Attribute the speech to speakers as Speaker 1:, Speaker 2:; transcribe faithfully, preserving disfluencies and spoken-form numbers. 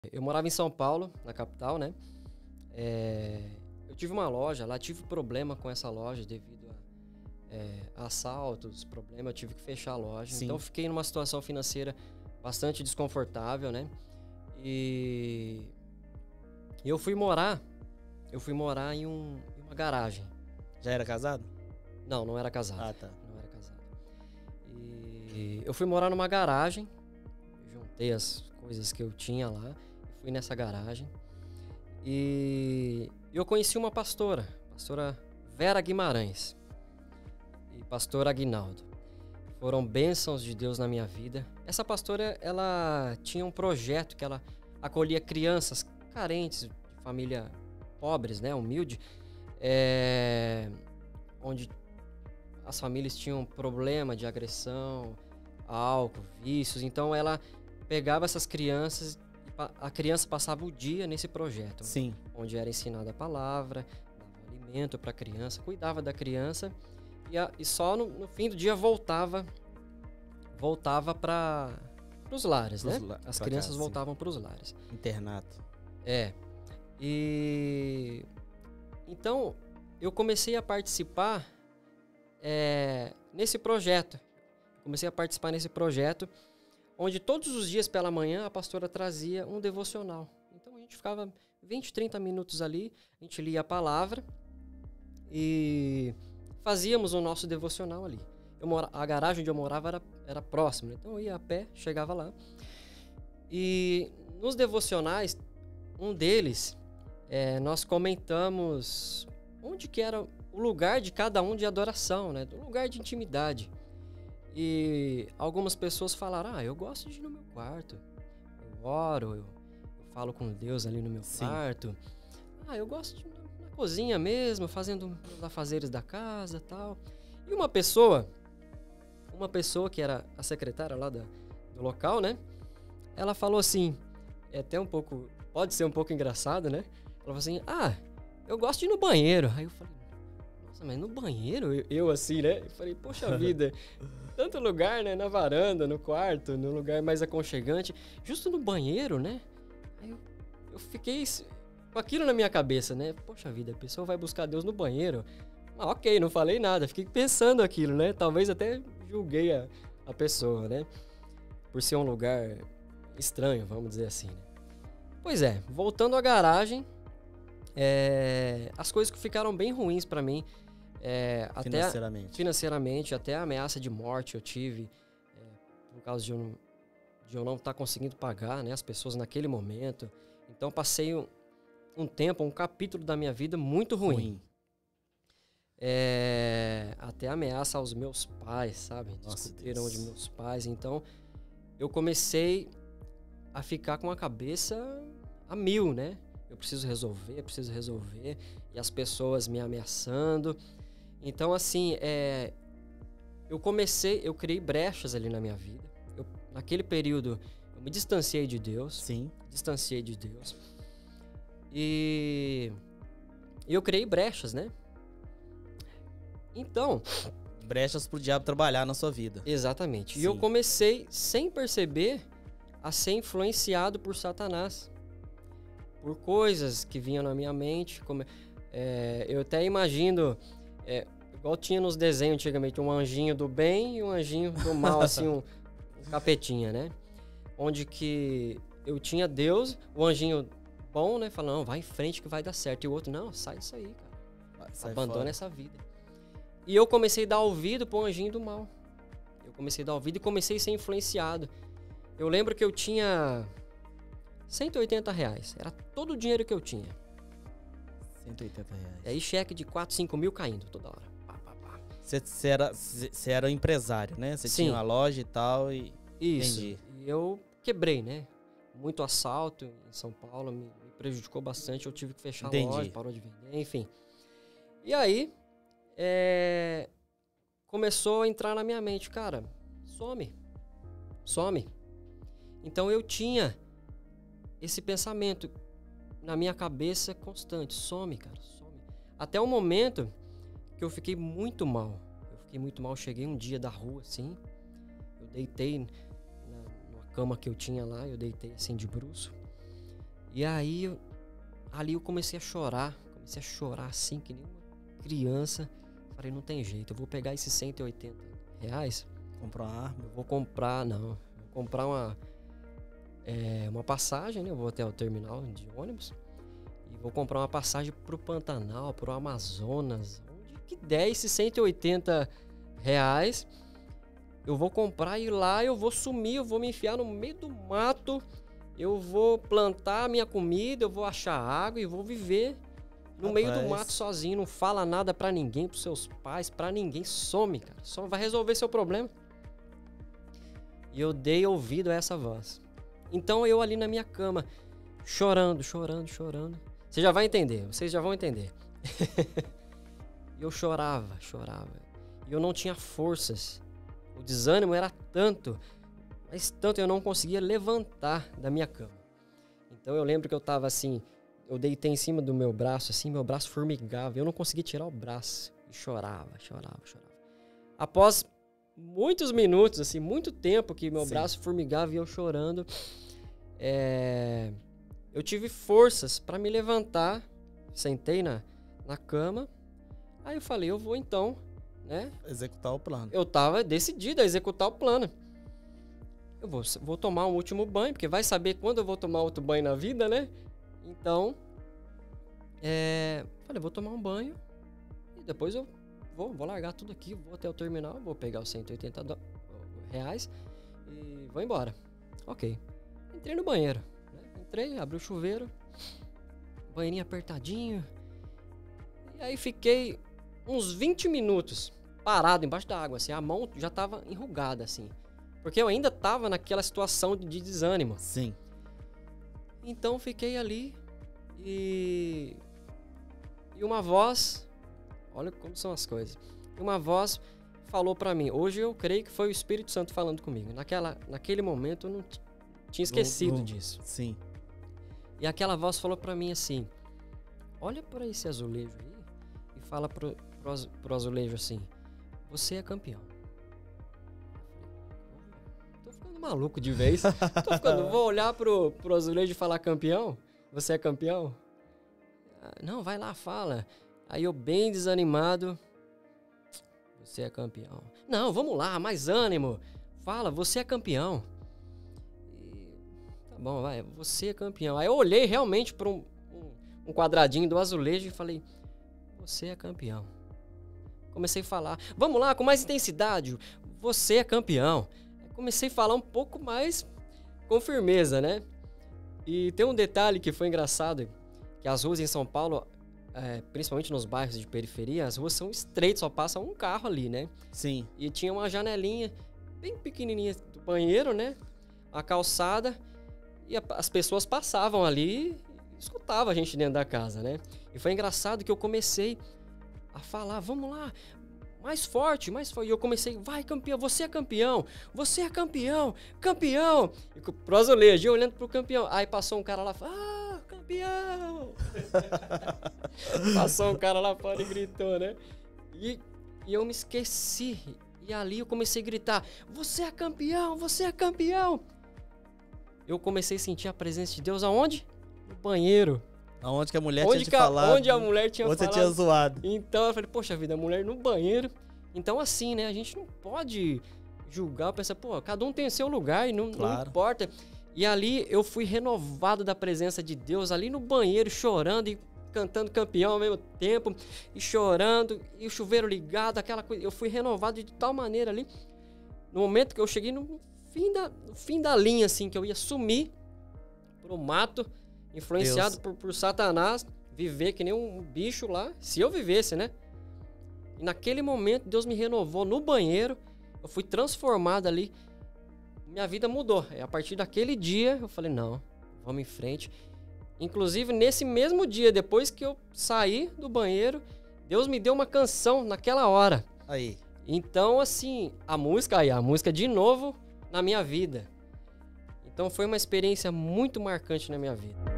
Speaker 1: Eu morava em São Paulo, na capital, né? É, eu tive uma loja, lá tive problema com essa loja devido a, é, a assaltos, problema, eu tive que fechar a loja.
Speaker 2: Sim.
Speaker 1: Então, fiquei numa situação financeira bastante desconfortável, né? E eu fui morar, eu fui morar em, um, em uma garagem.
Speaker 2: Já era casado?
Speaker 1: Não, não era casado.
Speaker 2: Ah, tá.
Speaker 1: Não era casado. E eu fui morar numa garagem, juntei as coisas que eu tinha lá, fui nessa garagem e eu conheci uma pastora, pastora Vera Guimarães e pastor Aguinaldo. Foram bênçãos de Deus na minha vida. Essa pastora, ela tinha um projeto que ela acolhia crianças carentes, de família pobres, né, humilde, é, onde as famílias tinham problema de agressão, álcool, vícios. Então ela pegava essas crianças, a criança passava o dia nesse projeto.
Speaker 2: Sim.
Speaker 1: Onde era ensinada a palavra, dava alimento para a criança, cuidava da criança e, a, e só no, no fim do dia voltava voltava para os lares,
Speaker 2: Pros
Speaker 1: né?
Speaker 2: la
Speaker 1: As
Speaker 2: pra
Speaker 1: crianças
Speaker 2: casa,
Speaker 1: voltavam para os lares.
Speaker 2: Internato.
Speaker 1: É. E então eu comecei a participar é, nesse projeto. Comecei a participar nesse projeto, onde todos os dias pela manhã a pastora trazia um devocional. Então a gente ficava vinte, trinta minutos ali, a gente lia a palavra e fazíamos o nosso devocional ali. Eu mora, a garagem onde eu morava era, era próxima, então eu ia a pé, chegava lá. E nos devocionais, um deles, é, nós comentamos onde que era o lugar de cada um de adoração, né? O lugar de intimidade. E algumas pessoas falaram, ah, eu gosto de ir no meu quarto, eu oro, eu, eu falo com Deus ali no meu
Speaker 2: Sim.
Speaker 1: quarto. Ah, eu gosto de ir na, na cozinha mesmo, fazendo os afazeres da casa e tal. E uma pessoa, uma pessoa que era a secretária lá da, do local, né? Ela falou assim, é até um pouco, pode ser um pouco engraçado, né? Ela falou assim, ah, eu gosto de ir no banheiro. Aí eu falei, nossa, mas no banheiro? Eu, eu assim, né? Eu falei, poxa vida, tanto lugar, né? Na varanda, no quarto, num lugar mais aconchegante, justo no banheiro, né? Aí eu, eu fiquei com aquilo na minha cabeça, né? Poxa vida, a pessoa vai buscar Deus no banheiro. Ah, ok, não falei nada, fiquei pensando aquilo, né? Talvez até julguei a, a pessoa, né? Por ser um lugar estranho, vamos dizer assim, né? Pois é, voltando à garagem, é, as coisas que ficaram bem ruins pra mim, é,
Speaker 2: Financeiramente.
Speaker 1: até financeiramente, até a ameaça de morte eu tive, é, por causa de eu, de eu não estar conseguindo pagar, né, as pessoas naquele momento. Então passei um, um tempo, um capítulo da minha vida muito ruim. ruim. É, até ameaça aos meus pais, sabe? Discutiram de meus pais. Então eu comecei a ficar com a cabeça a mil, né? Eu preciso resolver, eu preciso resolver. E as pessoas me ameaçando. Então, assim, é, eu comecei, eu criei brechas ali na minha vida. Eu, naquele período, eu me distanciei de Deus.
Speaker 2: Sim.
Speaker 1: Distanciei de Deus. E eu criei brechas, né? Então...
Speaker 2: Brechas pro diabo trabalhar na sua vida.
Speaker 1: Exatamente.
Speaker 2: Sim.
Speaker 1: E eu comecei, sem perceber, a ser influenciado por Satanás. Por coisas que vinham na minha mente. Como, é, eu até imagino, é, igual tinha nos desenhos antigamente, um anjinho do bem e um anjinho do mal, assim, um, um capetinha, né? Onde que eu tinha Deus, o anjinho bom, né? Falando, não, vai em frente que vai dar certo. E o outro, não, sai disso aí, cara. Sai Abandona fora. Essa vida. E eu comecei a dar ouvido pro anjinho do mal. Eu comecei a dar ouvido e comecei a ser influenciado. Eu lembro que eu tinha cento e oitenta reais. Era todo o dinheiro que eu tinha.
Speaker 2: cento e oitenta reais.
Speaker 1: E aí cheque de quatro, cinco mil caindo toda hora.
Speaker 2: Você era, era empresário, né? Você tinha uma loja e tal e...
Speaker 1: Isso.
Speaker 2: Entendi.
Speaker 1: E eu quebrei, né? Muito assalto em São Paulo, me, me prejudicou bastante. Eu tive que fechar
Speaker 2: Entendi.
Speaker 1: a loja, parou de vender, enfim. E aí, é... começou a entrar na minha mente, cara, some. Some. Então eu tinha esse pensamento na minha cabeça constante. Some, cara, some. Até o momento que eu fiquei muito mal. Eu fiquei muito mal. Cheguei um dia da rua, assim. Eu deitei na, numa cama que eu tinha lá. Eu deitei, assim, de bruço. E aí, eu, ali eu comecei a chorar. Comecei a chorar assim, que nem uma criança. Falei, não tem jeito, eu vou pegar esses cento e oitenta reais.
Speaker 2: Comprar uma arma?
Speaker 1: Eu vou comprar, não. Vou comprar uma, é, uma passagem, né? Eu vou até o terminal de ônibus. E vou comprar uma passagem pro Pantanal, pro Amazonas. Onde que der esses cento e oitenta reais, eu vou comprar e lá eu vou sumir, eu vou me enfiar no meio do mato. Eu vou plantar a minha comida, eu vou achar água e vou viver no Rapaz. meio do mato sozinho. Não fala nada pra ninguém, pros seus pais, pra ninguém. Some, cara. Só vai resolver seu problema. E eu dei ouvido a essa voz. Então eu ali na minha cama, chorando, chorando, chorando. Você já vai entender, vocês já vão entender. E eu chorava, chorava. E eu não tinha forças. O desânimo era tanto, mas tanto eu não conseguia levantar da minha cama. Então eu lembro que eu tava assim, eu deitei em cima do meu braço, assim, meu braço formigava. Eu não conseguia tirar o braço. E chorava, chorava, chorava. Após muitos minutos, assim, muito tempo que meu Sim. braço formigava e eu chorando, é... eu tive forças para me levantar, sentei na, na cama, aí eu falei, eu vou então, né?
Speaker 2: Executar o plano.
Speaker 1: Eu tava decidido a executar o plano. Eu vou, vou tomar um último banho, porque vai saber quando eu vou tomar outro banho na vida, né? Então, é... falei, vou tomar um banho e depois eu Vou, vou largar tudo aqui, vou até o terminal, vou pegar os cento e oitenta reais e vou embora. Ok. Entrei no banheiro. Né? Entrei, abri o chuveiro, banheirinho apertadinho. E aí fiquei uns vinte minutos parado embaixo da água, assim, a mão já tava enrugada, assim. Porque eu ainda tava naquela situação de desânimo.
Speaker 2: Sim.
Speaker 1: Então fiquei ali e... E uma voz... Olha como são as coisas. Uma voz falou pra mim. Hoje eu creio que foi o Espírito Santo falando comigo. Naquela, naquele momento eu não t- tinha esquecido
Speaker 2: no, no,
Speaker 1: disso.
Speaker 2: Sim.
Speaker 1: E aquela voz falou pra mim assim. Olha pra esse azulejo aí e fala pro, pro, pro azulejo assim. Você é campeão. Tô ficando maluco de vez. Tô ficando, vou olhar pro, pro azulejo e falar campeão? Você é campeão? Ah, não, vai lá, fala. Aí eu bem desanimado, você é campeão. Não, vamos lá, mais ânimo. Fala, você é campeão. E, tá bom, vai, você é campeão. Aí eu olhei realmente para um, um, um quadradinho do azulejo e falei, você é campeão. Comecei a falar, vamos lá, com mais intensidade, você é campeão. Aí comecei a falar um pouco mais com firmeza, né? E tem um detalhe que foi engraçado, que as ruas em São Paulo... É, principalmente nos bairros de periferia, as ruas são estreitas, só passa um carro ali, né?
Speaker 2: Sim.
Speaker 1: E tinha uma janelinha bem pequenininha do banheiro, né? A calçada, e a, as pessoas passavam ali e escutavam a gente dentro da casa, né? E foi engraçado que eu comecei a falar, vamos lá, mais forte, mais forte. E eu comecei, vai campeão, você é campeão, você é campeão, campeão. E pro azulejo, eu olhando pro campeão. Aí passou um cara lá, ah, campeão. Passou um cara lá fora e gritou, né? E, e eu me esqueci. E ali eu comecei a gritar, você é campeão, você é campeão. Eu comecei a sentir a presença de Deus aonde? No banheiro.
Speaker 2: Aonde que a mulher
Speaker 1: onde
Speaker 2: tinha te
Speaker 1: que a,
Speaker 2: falado.
Speaker 1: Onde a mulher tinha
Speaker 2: onde
Speaker 1: falado.
Speaker 2: Onde você tinha zoado.
Speaker 1: Então eu falei, poxa vida, a mulher no banheiro. Então assim, né? A gente não pode julgar, pensar, pô, cada um tem seu lugar e não,
Speaker 2: claro.
Speaker 1: não importa. E ali eu fui renovado da presença de Deus, ali no banheiro, chorando e cantando campeão ao mesmo tempo, e chorando, e o chuveiro ligado, aquela coisa. Eu fui renovado de tal maneira ali, no momento que eu cheguei no fim da, no fim da linha, assim, que eu ia sumir pro mato, influenciado por, por Satanás, viver que nem um bicho lá, se eu vivesse, né? E naquele momento, Deus me renovou no banheiro, eu fui transformado ali, minha vida mudou. E a partir daquele dia, eu falei, não, vamos em frente. Inclusive, nesse mesmo dia, depois que eu saí do banheiro, Deus me deu uma canção naquela hora.
Speaker 2: Aí.
Speaker 1: Então, assim, a música aí, a música de novo na minha vida. Então, foi uma experiência muito marcante na minha vida.